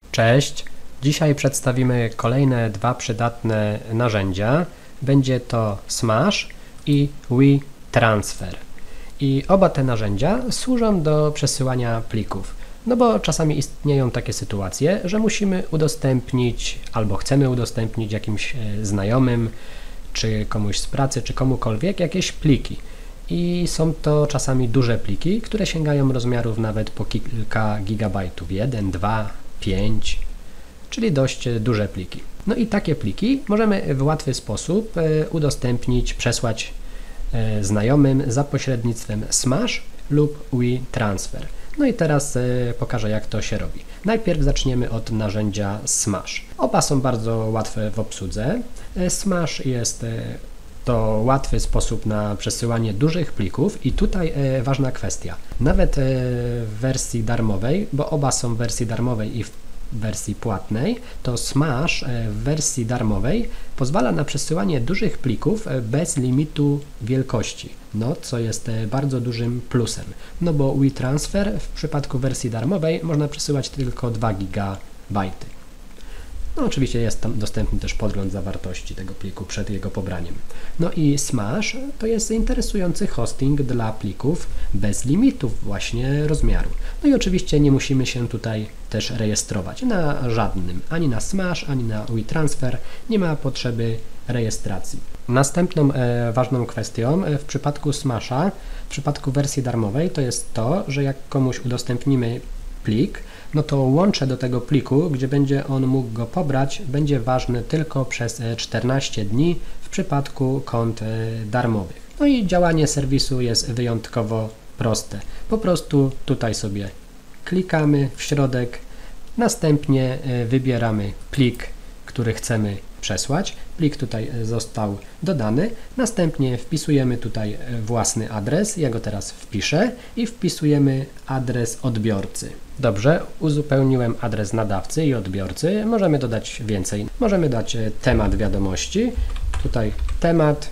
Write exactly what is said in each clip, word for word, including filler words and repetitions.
Cześć, dzisiaj przedstawimy kolejne dwa przydatne narzędzia. Będzie to Smash i WeTransfer. I oba te narzędzia służą do przesyłania plików. No bo czasami istnieją takie sytuacje, że musimy udostępnić albo chcemy udostępnić jakimś znajomym, czy komuś z pracy, czy komukolwiek jakieś pliki. I są to czasami duże pliki, które sięgają rozmiarów nawet po kilka gigabajtów. jeden, dwa, pięć, czyli dość duże pliki. No i takie pliki możemy w łatwy sposób udostępnić, przesłać znajomym za pośrednictwem Smash lub WeTransfer. No i teraz pokażę, jak to się robi. Najpierw zaczniemy od narzędzia Smash. Oba są bardzo łatwe w obsłudze. Smash jest to łatwy sposób na przesyłanie dużych plików i tutaj e, ważna kwestia. Nawet e, w wersji darmowej, bo oba są w wersji darmowej i w wersji płatnej, to Smash e, w wersji darmowej pozwala na przesyłanie dużych plików e, bez limitu wielkości, no co jest e, bardzo dużym plusem, no bo WeTransfer w przypadku wersji darmowej można przesyłać tylko dwa gigabajty. No oczywiście jest tam dostępny też podgląd zawartości tego pliku przed jego pobraniem. No i Smash to jest interesujący hosting dla plików bez limitów właśnie rozmiaru. No i oczywiście nie musimy się tutaj też rejestrować na żadnym, ani na Smash, ani na WeTransfer nie ma potrzeby rejestracji. Następną e, ważną kwestią e, w przypadku Smasha, w przypadku wersji darmowej to jest to, że jak komuś udostępnimy plik, no to łącze do tego pliku, gdzie będzie on mógł go pobrać, będzie ważny tylko przez czternaście dni w przypadku kont darmowych. No i działanie serwisu jest wyjątkowo proste. Po prostu tutaj sobie klikamy w środek, następnie wybieramy plik, który chcemy przesłać. Plik tutaj został dodany, następnie wpisujemy tutaj własny adres, ja go teraz wpiszę i wpisujemy adres odbiorcy. Dobrze, uzupełniłem adres nadawcy i odbiorcy, możemy dodać więcej. Możemy dać temat wiadomości, tutaj temat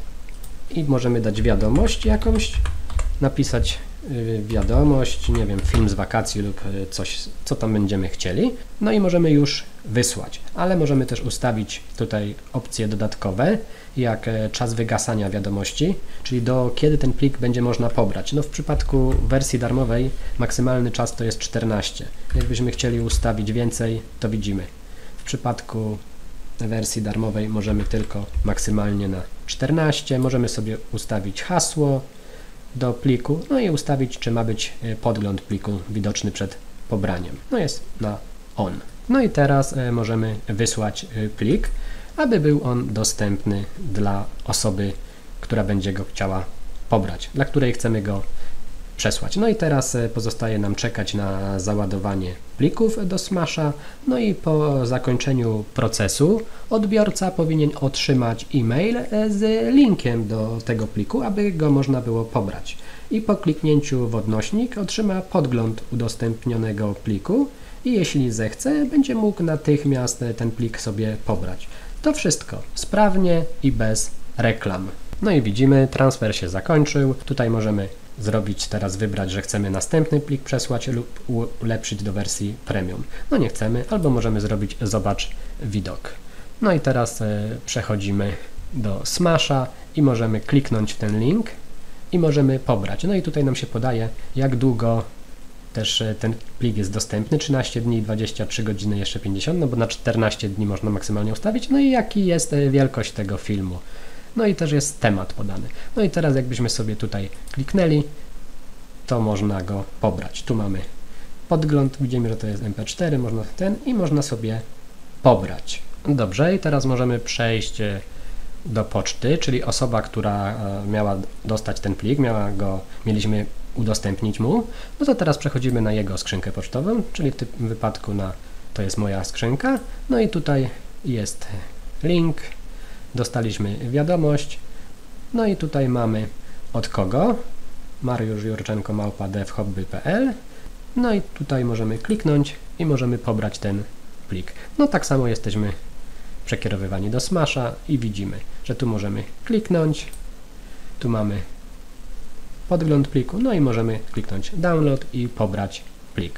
i możemy dać wiadomość jakąś, napisać wiadomość, nie wiem, film z wakacji lub coś, co tam będziemy chcieli. No i możemy już wysłać, ale możemy też ustawić tutaj opcje dodatkowe, jak czas wygasania wiadomości, czyli do kiedy ten plik będzie można pobrać. No w przypadku wersji darmowej maksymalny czas to jest czternaście. Jakbyśmy chcieli ustawić więcej, to widzimy. W przypadku wersji darmowej możemy tylko maksymalnie na czternaście. Możemy sobie ustawić hasło do pliku, no i ustawić, czy ma być podgląd pliku widoczny przed pobraniem. No jest na on. No i teraz możemy wysłać plik, aby był on dostępny dla osoby, która będzie go chciała pobrać, dla której chcemy go przesłać. No i teraz pozostaje nam czekać na załadowanie plików do Smasha, no i po zakończeniu procesu odbiorca powinien otrzymać e-mail z linkiem do tego pliku, aby go można było pobrać. I po kliknięciu w odnośnik otrzyma podgląd udostępnionego pliku i jeśli zechce, będzie mógł natychmiast ten plik sobie pobrać. To wszystko sprawnie i bez reklam. No i widzimy, transfer się zakończył. Tutaj możemy zrobić teraz, wybrać, że chcemy następny plik przesłać lub ulepszyć do wersji premium. No nie chcemy, albo możemy zrobić zobacz widok. No i teraz e, przechodzimy do Smasha i możemy kliknąć w ten link i możemy pobrać. No i tutaj nam się podaje, jak długo też ten plik jest dostępny, trzynaście dni, dwadzieścia trzy godziny, jeszcze pięćdziesiąt, no bo na czternaście dni można maksymalnie ustawić, no i jaki jest wielkość tego filmu. No i też jest temat podany. No i teraz jakbyśmy sobie tutaj kliknęli, to można go pobrać. Tu mamy podgląd, widzimy, że to jest em pe cztery, można ten i można sobie pobrać. Dobrze, i teraz możemy przejść do poczty, czyli osoba, która miała dostać ten plik, miała go, mieliśmy udostępnić mu, no to teraz przechodzimy na jego skrzynkę pocztową, czyli w tym wypadku na, to jest moja skrzynka, no i tutaj jest link, dostaliśmy wiadomość, no i tutaj mamy od kogo, Mariusz Jurczenko małpa devhobby kropka pe el, no i tutaj możemy kliknąć i możemy pobrać ten plik. No tak samo jesteśmy przekierowywani do Smasha i widzimy, że tu możemy kliknąć, tu mamy podgląd pliku, no i możemy kliknąć download i pobrać plik.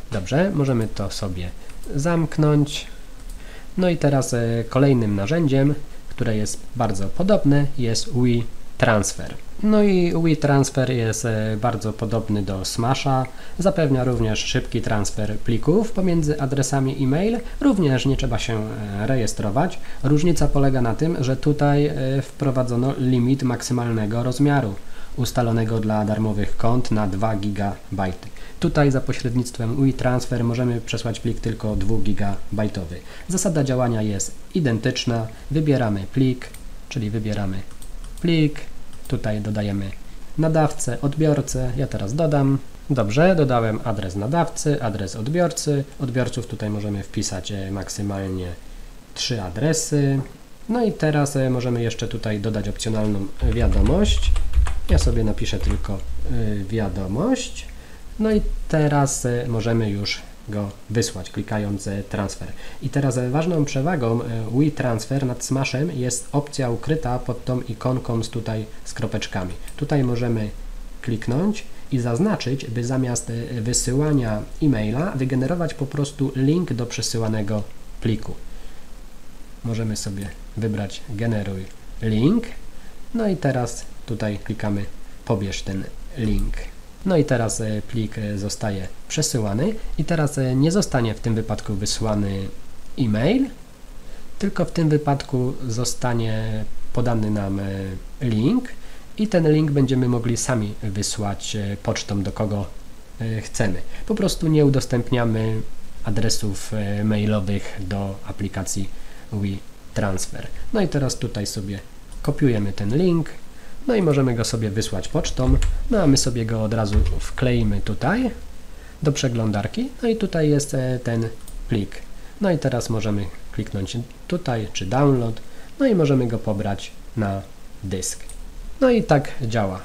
Dobrze, możemy to sobie zamknąć. No i teraz kolejnym narzędziem, które jest bardzo podobne, jest WeTransfer. No i WeTransfer jest bardzo podobny do Smasha, zapewnia również szybki transfer plików pomiędzy adresami e-mail, również nie trzeba się rejestrować. Różnica polega na tym, że tutaj wprowadzono limit maksymalnego rozmiaru ustalonego dla darmowych kont na dwa gigabajty. Tutaj za pośrednictwem WeTransfer możemy przesłać plik tylko dwa gigabajtowy. Zasada działania jest identyczna. Wybieramy plik, czyli wybieramy plik. Tutaj dodajemy nadawcę, odbiorcę. Ja teraz dodam. Dobrze, dodałem adres nadawcy, adres odbiorcy. Odbiorców tutaj możemy wpisać maksymalnie trzy adresy. No i teraz możemy jeszcze tutaj dodać opcjonalną wiadomość. Ja sobie napiszę tylko wiadomość. No i teraz możemy już go wysłać, klikając transfer. I teraz ważną przewagą WeTransfer nad Smashem jest opcja ukryta pod tą ikonką z tutaj z kropeczkami. Tutaj możemy kliknąć i zaznaczyć, by zamiast wysyłania e-maila wygenerować po prostu link do przesyłanego pliku. Możemy sobie wybrać generuj link. No i teraz tutaj klikamy pobierz ten link. No i teraz plik zostaje przesyłany i teraz nie zostanie w tym wypadku wysłany e-mail, tylko w tym wypadku zostanie podany nam link i ten link będziemy mogli sami wysłać pocztą do kogo chcemy. Po prostu nie udostępniamy adresów mailowych do aplikacji WeTransfer. No i teraz tutaj sobie kopiujemy ten link. No i możemy go sobie wysłać pocztą, no a my sobie go od razu wkleimy tutaj do przeglądarki, no i tutaj jest ten plik. No i teraz możemy kliknąć tutaj, czy download, no i możemy go pobrać na dysk. No i tak działa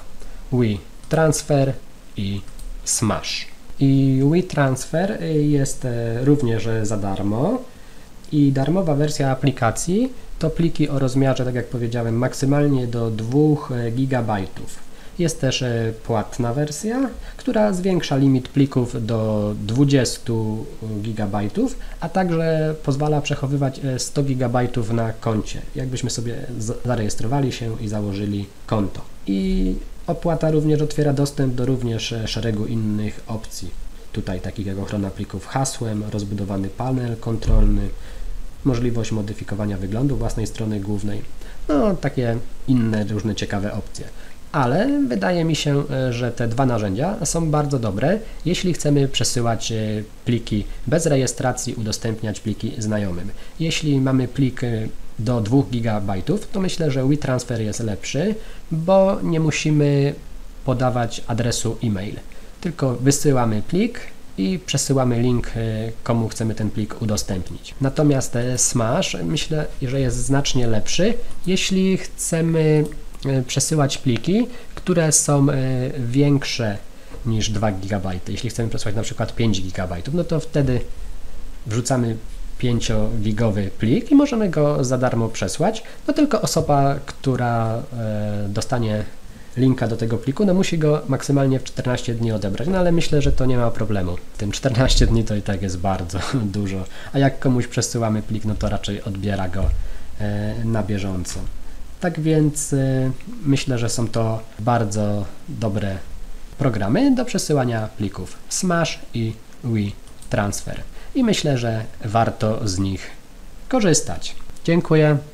WeTransfer i Smash. I WeTransfer jest również za darmo i darmowa wersja aplikacji to pliki o rozmiarze, tak jak powiedziałem, maksymalnie do dwóch gigabajtów. Jest też płatna wersja, która zwiększa limit plików do dwudziestu gigabajtów, a także pozwala przechowywać sto gigabajtów na koncie, jakbyśmy sobie zarejestrowali się i założyli konto. I opłata również otwiera dostęp do również szeregu innych opcji. Tutaj takich jak ochrona plików hasłem, rozbudowany panel kontrolny, możliwość modyfikowania wyglądu własnej strony głównej, no takie inne różne ciekawe opcje. Ale wydaje mi się, że te dwa narzędzia są bardzo dobre, jeśli chcemy przesyłać pliki bez rejestracji, udostępniać pliki znajomym. Jeśli mamy plik do dwóch gigabajtów, to myślę, że WeTransfer jest lepszy, bo nie musimy podawać adresu e-mail, tylko wysyłamy plik i przesyłamy link, komu chcemy ten plik udostępnić. Natomiast Smash myślę, że jest znacznie lepszy, jeśli chcemy przesyłać pliki, które są większe niż dwa gigabajty. Jeśli chcemy przesyłać na przykład pięć gigabajtów, no to wtedy wrzucamy pięciogigowy plik i możemy go za darmo przesłać. No tylko osoba, która dostanie linka do tego pliku, no musi go maksymalnie w czternaście dni odebrać, no ale myślę, że to nie ma problemu. Tym czternaście dni to i tak jest bardzo dużo, a jak komuś przesyłamy plik, no to raczej odbiera go na bieżąco. Tak więc myślę, że są to bardzo dobre programy do przesyłania plików Smash i WeTransfer i myślę, że warto z nich korzystać. Dziękuję.